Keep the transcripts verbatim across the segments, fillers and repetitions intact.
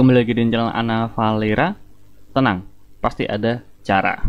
Kembali lagi di channel Ana Valera. Tenang, pasti ada cara.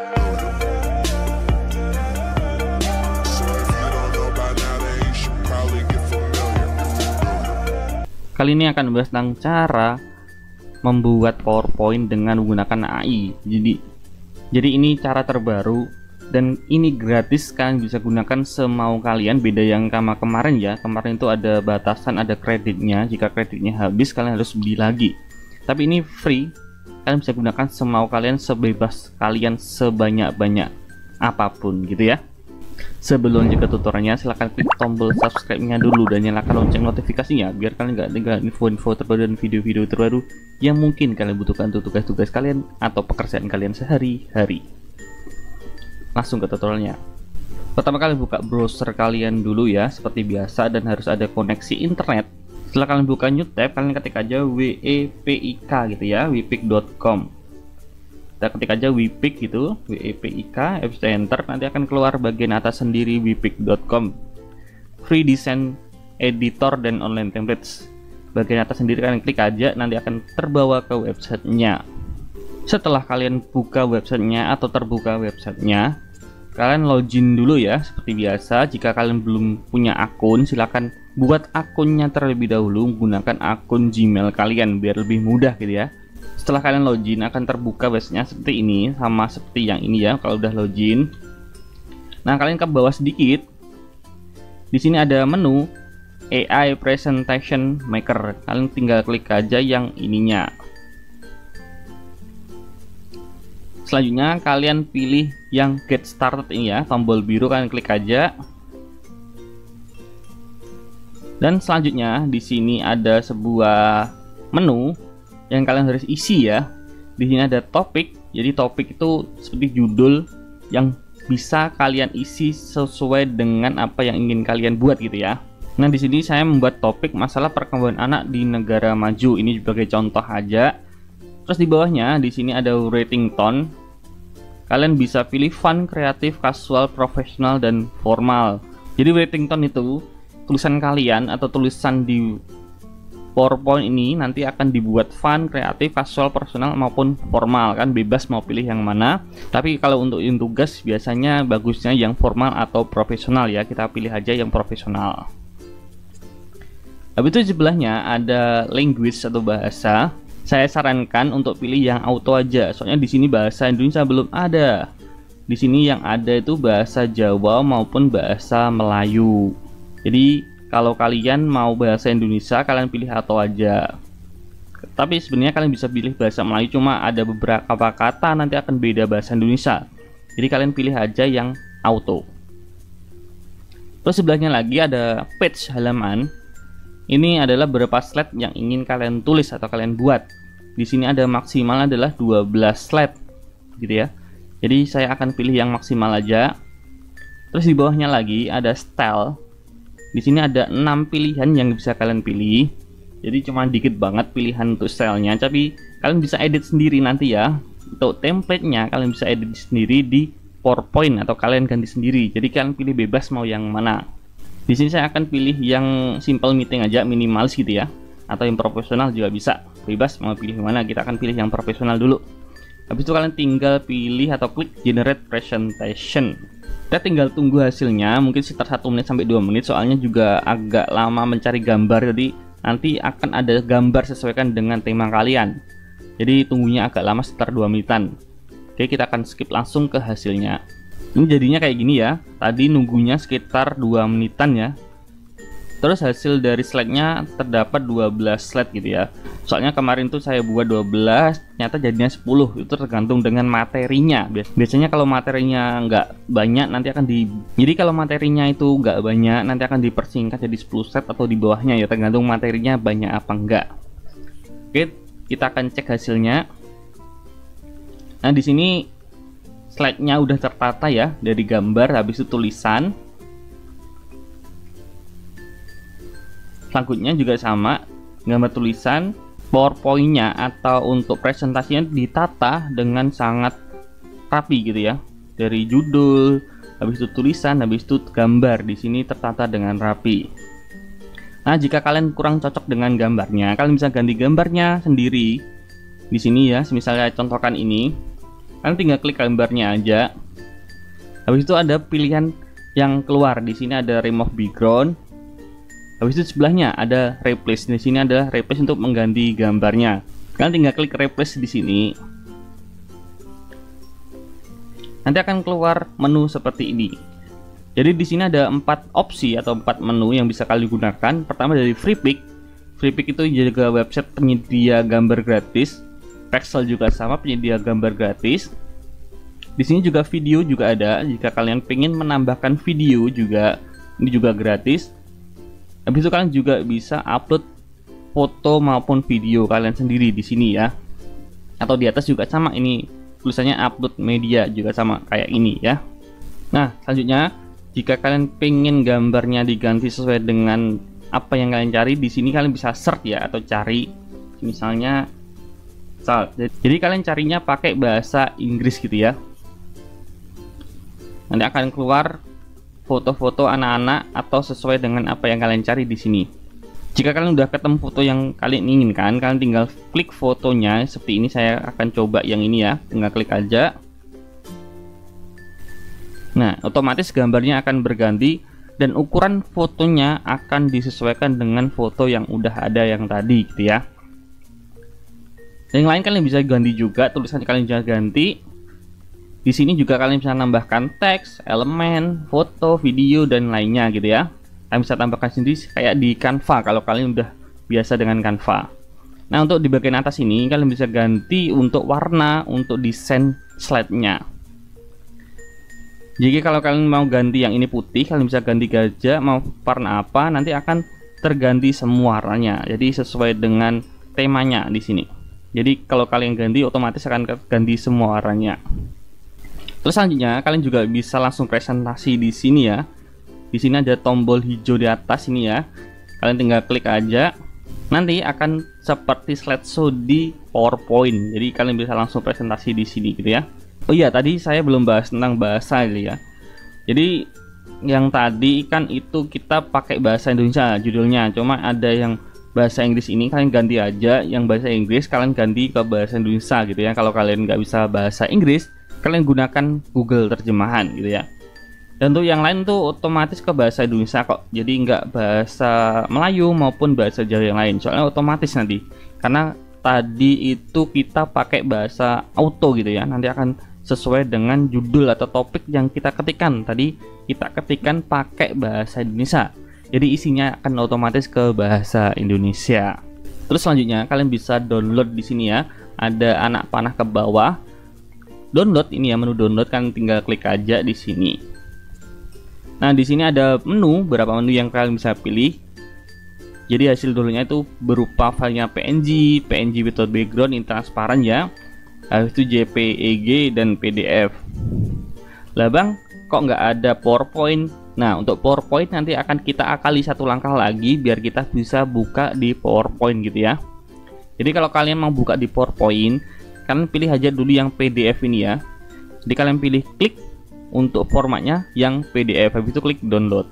Kali ini akan membahas tentang cara membuat PowerPoint dengan menggunakan A I. Jadi, jadi ini cara terbaru dan ini gratis, kalian bisa gunakan semau kalian. Beda yang sama kemarin ya, kemarin itu ada batasan, ada kreditnya. Jika kreditnya habis kalian harus beli lagi. Tapi ini free, kalian bisa gunakan semau kalian, sebebas kalian, sebanyak-banyak apapun gitu ya. Sebelum lanjut ke tutorialnya, silahkan klik tombol subscribe-nya dulu dan nyalakan lonceng notifikasinya biar kalian nggak tinggal info-info terbaru dan video-video terbaru yang mungkin kalian butuhkan untuk tugas-tugas kalian atau pekerjaan kalian sehari-hari. Langsung ke tutorialnya. Pertama kali buka browser kalian dulu ya, seperti biasa, dan harus ada koneksi internet. Setelah kalian buka new tab, kalian ketik aja wepik gitu ya, wepik dot com. Kita ketik aja wepik gitu, wepik, habis itu enter, nanti akan keluar bagian atas sendiri wepik dot com. Free design editor dan online templates. Bagian atas sendiri kalian klik aja, nanti akan terbawa ke websitenya. Setelah kalian buka websitenya atau terbuka websitenya, kalian login dulu ya seperti biasa. Jika kalian belum punya akun, silahkan buat akunnya terlebih dahulu menggunakan akun Gmail kalian biar lebih mudah gitu ya. Setelah kalian login akan terbuka websitenya seperti ini, sama seperti yang ini ya kalau udah login. Nah, kalian ke bawah sedikit, di sini ada menu A I Presentation Maker. Kalian tinggal klik aja yang ininya. Selanjutnya kalian pilih yang Get Started ini ya, tombol biru, kalian klik aja. Dan selanjutnya di sini ada sebuah menu yang kalian harus isi ya. Di sini ada topik. Jadi topik itu seperti judul yang bisa kalian isi sesuai dengan apa yang ingin kalian buat gitu ya. Nah, di sini saya membuat topik masalah perkembangan anak di negara maju. Ini sebagai contoh aja. Terus di bawahnya di sini ada rating tone. Kalian bisa pilih fun, kreatif, casual, profesional, dan formal. Jadi rating tone itu tulisan kalian atau tulisan di PowerPoint ini nanti akan dibuat fun, kreatif, casual, profesional maupun formal, kan bebas mau pilih yang mana. Tapi kalau untuk yang tugas biasanya bagusnya yang formal atau profesional ya, kita pilih aja yang profesional. Habis itu di sebelahnya ada language atau bahasa. Saya sarankan untuk pilih yang auto aja, soalnya di sini bahasa Indonesia belum ada. Di sini yang ada itu bahasa Jawa maupun bahasa Melayu. Jadi kalau kalian mau bahasa Indonesia, kalian pilih auto aja. Tapi sebenarnya kalian bisa pilih bahasa Melayu, cuma ada beberapa kata nanti akan beda bahasa Indonesia. Jadi kalian pilih aja yang auto. Terus sebelahnya lagi ada page halaman. Ini adalah beberapa slide yang ingin kalian tulis atau kalian buat. Di sini ada maksimal adalah dua belas slide gitu ya. Jadi saya akan pilih yang maksimal aja. Terus di bawahnya lagi ada style. Di sini ada enam pilihan yang bisa kalian pilih. Jadi cuma dikit banget pilihan untuk stylenya, tapi kalian bisa edit sendiri nanti ya. Untuk template-nya kalian bisa edit sendiri di PowerPoint atau kalian ganti sendiri. Jadi kalian pilih bebas mau yang mana. Di sini saya akan pilih yang simple meeting aja, minimalis gitu ya, atau yang profesional juga bisa, bebas mau pilih mana. Kita akan pilih yang profesional dulu. Habis itu kalian tinggal pilih atau klik generate presentation. Kita tinggal tunggu hasilnya, mungkin sekitar satu menit sampai dua menit, soalnya juga agak lama mencari gambar, jadi nanti akan ada gambar sesuaikan dengan tema kalian. Jadi tunggunya agak lama, sekitar dua menitan. Oke, kita akan skip langsung ke hasilnya. Ini jadinya kayak gini ya. Tadi nunggunya sekitar dua menitan ya. Terus hasil dari slide-nya terdapat dua belas slide gitu ya. Soalnya kemarin tuh saya buat dua belas, ternyata jadinya sepuluh. Itu tergantung dengan materinya. Biasanya kalau materinya nggak banyak nanti akan di Jadi kalau materinya itu nggak banyak nanti akan dipersingkat jadi sepuluh slide atau di bawahnya ya, tergantung materinya banyak apa enggak. Oke, kita akan cek hasilnya. Nah, di sini slide-nya udah tertata ya, dari gambar habis itu tulisan. Selanjutnya juga sama, gambar tulisan. PowerPoint-nya atau untuk presentasinya ditata dengan sangat rapi gitu ya. Dari judul, habis itu tulisan, habis itu gambar, di sini tertata dengan rapi. Nah, jika kalian kurang cocok dengan gambarnya, kalian bisa ganti gambarnya sendiri. Di sini ya, misalnya contohkan ini, kalian tinggal klik gambarnya aja. Habis itu ada pilihan yang keluar. Di sini ada remove background. Habis itu sebelahnya ada replace. Di sini ada replace untuk mengganti gambarnya. Kalian tinggal klik replace di sini. Nanti akan keluar menu seperti ini. Jadi di sini ada empat opsi atau empat menu yang bisa kalian gunakan. Pertama dari Freepik. Freepik itu juga website penyedia gambar gratis. Pexel juga sama, penyedia gambar gratis. Di sini juga video juga ada. Jika kalian pengen menambahkan video juga, ini juga gratis. Habis itu kalian juga bisa upload foto maupun video kalian sendiri di sini ya. Atau di atas juga sama, ini tulisannya upload media juga sama kayak ini ya. Nah, selanjutnya jika kalian pengen gambarnya diganti sesuai dengan apa yang kalian cari, di sini kalian bisa search ya, atau cari misalnya misal. Jadi kalian carinya pakai bahasa Inggris gitu ya. Nanti akan keluar foto-foto anak-anak atau sesuai dengan apa yang kalian cari di sini. Jika kalian udah ketemu foto yang kalian inginkan, kalian tinggal klik fotonya seperti ini. Saya akan coba yang ini ya, tinggal klik aja. Nah, otomatis gambarnya akan berganti dan ukuran fotonya akan disesuaikan dengan foto yang udah ada yang tadi gitu ya. Yang lain kalian bisa ganti juga, tulisan kalian bisa ganti. Di sini juga kalian bisa nambahkan teks, elemen, foto, video dan lainnya gitu ya. Kalian bisa tambahkan sendiri kayak di Canva kalau kalian udah biasa dengan Canva. Nah, untuk di bagian atas ini kalian bisa ganti untuk warna untuk desain slide-nya. Jadi kalau kalian mau ganti yang ini putih, kalian bisa ganti gajah, mau warna apa, nanti akan terganti semua warnanya. Jadi sesuai dengan temanya di sini. Jadi kalau kalian ganti, otomatis akan ganti semua warnanya. Terus selanjutnya kalian juga bisa langsung presentasi di sini ya. Di sini ada tombol hijau di atas ini ya. Kalian tinggal klik aja. Nanti akan seperti slideshow di PowerPoint. Jadi kalian bisa langsung presentasi di sini gitu ya. Oh iya, tadi saya belum bahas tentang bahasa gitu ya. Jadi yang tadi kan itu kita pakai bahasa Indonesia judulnya, cuma ada yang bahasa Inggris, ini kalian ganti aja. Yang bahasa Inggris kalian ganti ke bahasa Indonesia gitu ya. Kalau kalian nggak bisa bahasa Inggris, kalian gunakan Google terjemahan gitu ya. Dan untuk yang lain tuh otomatis ke bahasa Indonesia kok. Jadi nggak bahasa Melayu maupun bahasa Jawa yang lain, soalnya otomatis nanti. Karena tadi itu kita pakai bahasa auto gitu ya. Nanti akan sesuai dengan judul atau topik yang kita ketikkan. Tadi kita ketikkan pakai bahasa Indonesia, jadi isinya akan otomatis ke bahasa Indonesia. Terus selanjutnya kalian bisa download di sini ya. Ada anak panah ke bawah. Download ini ya, menu download, kan tinggal klik aja di sini. Nah, di sini ada menu, beberapa menu yang kalian bisa pilih. Jadi hasil downloadnya itu berupa filenya P N G, P N G without background, ini transparan ya. Habis itu J P E G dan P D F. Lah bang, kok nggak ada PowerPoint? Nah, untuk PowerPoint nanti akan kita akali satu langkah lagi biar kita bisa buka di PowerPoint gitu ya. Jadi kalau kalian mau buka di PowerPoint, kalian pilih aja dulu yang P D F ini ya. Jadi kalian pilih klik untuk formatnya yang P D F, habis itu klik download.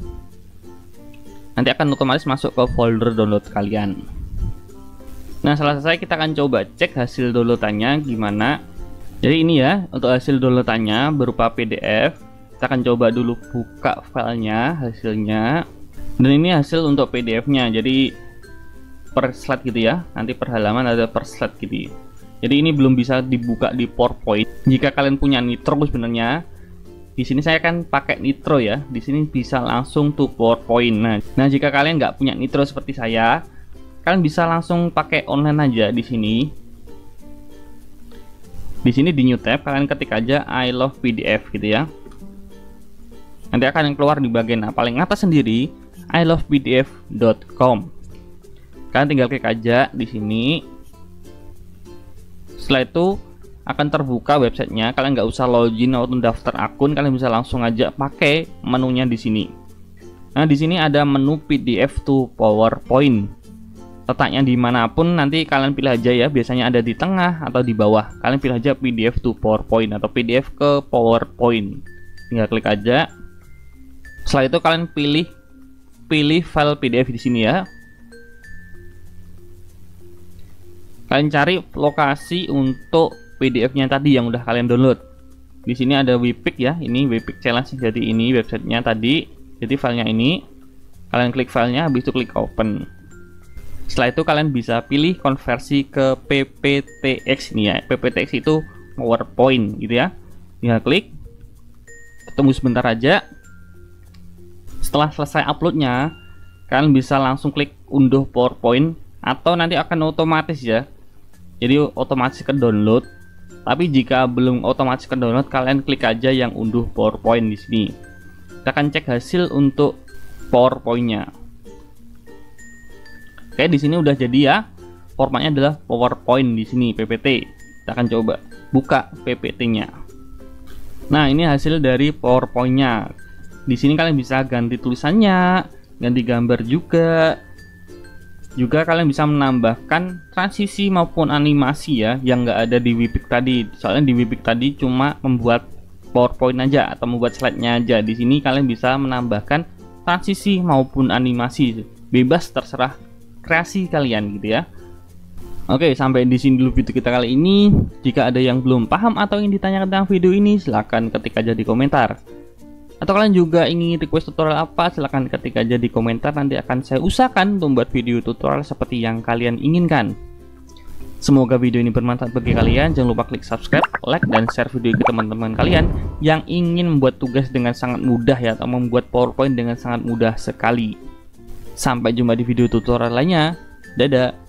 Nanti akan otomatis masuk ke folder download kalian. Nah, setelah selesai kita akan coba cek hasil downloadannya gimana. Jadi ini ya, untuk hasil downloadannya berupa P D F. Kita akan coba dulu buka filenya, hasilnya. Dan ini hasil untuk P D F-nya. Jadi per slide gitu ya. Nanti per halaman ada per slide gitu. Jadi ini belum bisa dibuka di PowerPoint. Jika kalian punya Nitro sebenarnya, di sini saya kan pakai Nitro ya. Di sini bisa langsung to PowerPoint. Nah, nah jika kalian nggak punya Nitro seperti saya, kalian bisa langsung pakai online aja di sini. Di sini di new tab kalian ketik aja I love P D F gitu ya. Nanti akan keluar di bagian paling atas sendiri i love p d f dot com. Kalian tinggal klik aja di sini. Setelah itu akan terbuka websitenya. Kalian nggak usah login atau daftar akun, kalian bisa langsung aja pakai menunya di sini. Nah, di sini ada menu P D F to PowerPoint. Letaknya dimanapun nanti kalian pilih aja ya. Biasanya ada di tengah atau di bawah. Kalian pilih aja P D F to PowerPoint atau P D F ke PowerPoint. Tinggal klik aja. Setelah itu kalian pilih pilih file P D F di sini ya. Kalian cari lokasi untuk P D F-nya tadi yang udah kalian download. Di sini ada Wipik ya, ini Wipik Challenge. Jadi ini websitenya tadi. Jadi filenya ini, kalian klik filenya, habis itu klik open. Setelah itu kalian bisa pilih konversi ke P P T X ini ya. P P T X itu PowerPoint gitu ya. Tinggal klik, tunggu sebentar aja. Setelah selesai uploadnya, kalian bisa langsung klik unduh PowerPoint, atau nanti akan otomatis ya. Jadi otomatis ke download. Tapi jika belum otomatis ke download, kalian klik aja yang unduh PowerPoint di sini. Kita akan cek hasil untuk PowerPoint-nya. Oke, di sini udah jadi ya. Formatnya adalah PowerPoint di sini P P T. Kita akan coba buka P P T-nya. Nah, ini hasil dari PowerPoint-nya. Di sini kalian bisa ganti tulisannya, ganti gambar juga. Juga kalian bisa menambahkan transisi maupun animasi ya, yang nggak ada di Wipik tadi. Soalnya di Wipik tadi cuma membuat PowerPoint aja atau membuat slide-nya aja. Di sini kalian bisa menambahkan transisi maupun animasi. Bebas, terserah kreasi kalian gitu ya. Oke, sampai di sini dulu video kita kali ini. Jika ada yang belum paham atau ingin ditanyakan tentang video ini, silahkan ketik aja di komentar. Atau kalian juga ingin request tutorial apa, silahkan ketik aja di komentar. Nanti akan saya usahakan membuat video tutorial seperti yang kalian inginkan. Semoga video ini bermanfaat bagi kalian. Jangan lupa klik subscribe, like, dan share video ke teman-teman kalian yang ingin membuat tugas dengan sangat mudah ya, atau membuat PowerPoint dengan sangat mudah sekali. Sampai jumpa di video tutorial lainnya. Dadah.